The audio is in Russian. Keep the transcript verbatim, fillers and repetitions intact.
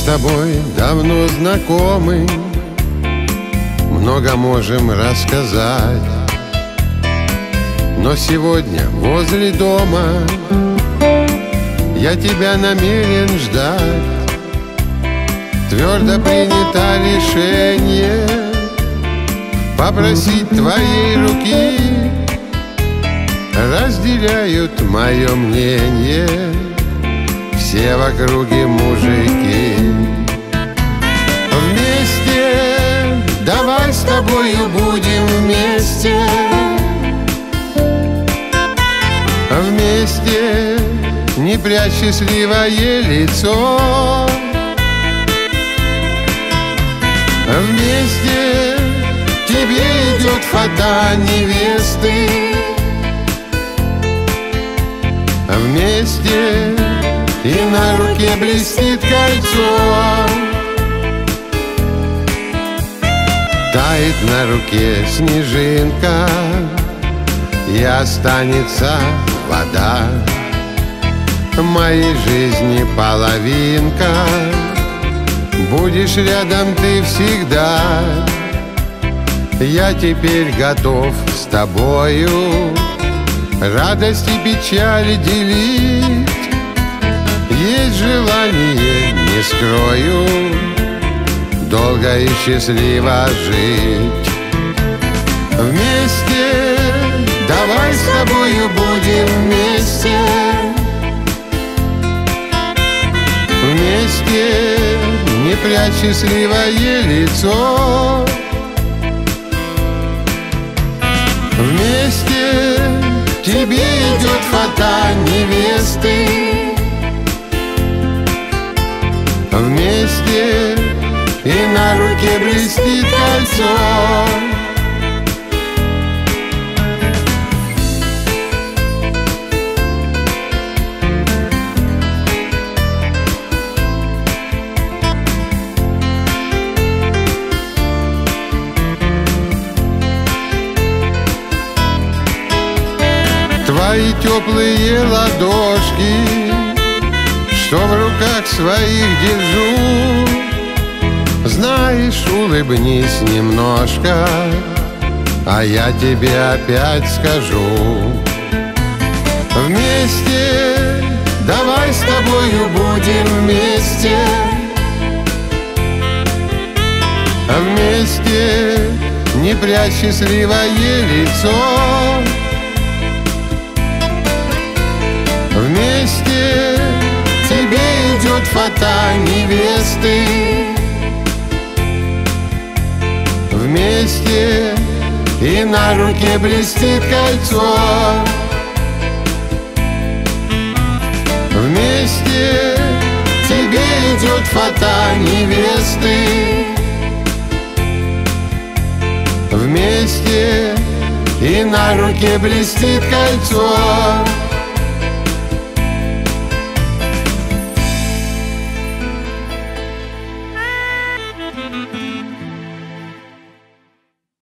тобой давно знакомы, много можем рассказать. Но сегодня возле дома я тебя намерен ждать. Твердо принято решение попросить твоей руки. Разделяют мое мнение все в округе мужики. Вместе, давай с тобою будем вместе. Вместе, не прячь счастливое лицо. Вместе, тебе идет фата невесты. Вместе, и на руке блестит кольцо. Тает на руке снежинка, и останется вода. Моей жизни половинка, будешь рядом ты всегда. Я теперь готов с тобою радость и печаль делить. Есть желание, не скрою, долго и счастливо жить. Вместе, давай с тобою будем вместе. Вместе, не прячь счастливое лицо. Вместе, тебе идет фата невесты. Вместе, и на руке блестит кольцо. Твои теплые ладошки, что в руках своих держу, знаешь, улыбнись немножко, а я тебе опять скажу. Вместе, давай с тобою будем вместе. Вместе, не прячь счастливое лицо. Вместе, тебе идет фата невесты. Вместе, и на руке блестит кольцо. Вместе, тебе идет фата невесты. Вместе, и на руке блестит кольцо.